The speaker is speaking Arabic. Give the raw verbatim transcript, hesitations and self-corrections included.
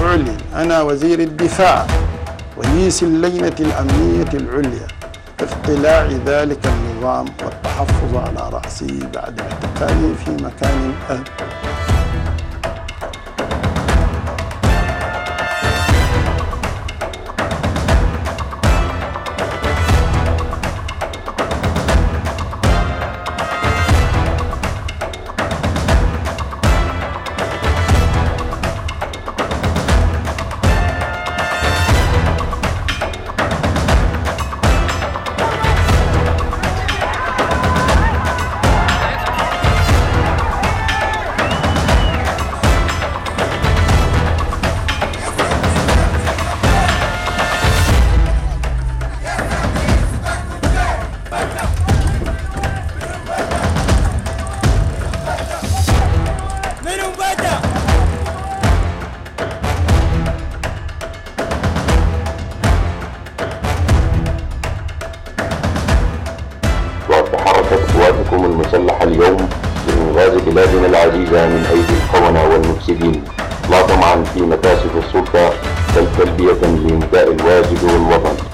أعلن أنا وزير الدفاع رئيس اللجنة الأمنية العليا اقتلاع ذلك النظام والتحفظ على رأسه بعد اعتقاله في مكان آمن. تحركت قواتكم المسلحة اليوم لإنقاذ بلادنا العزيزة من أيدي الخونة والمفسدين، لا طمعا في مكاسب السلطة بل تلبية لنداء الواجب والوطن.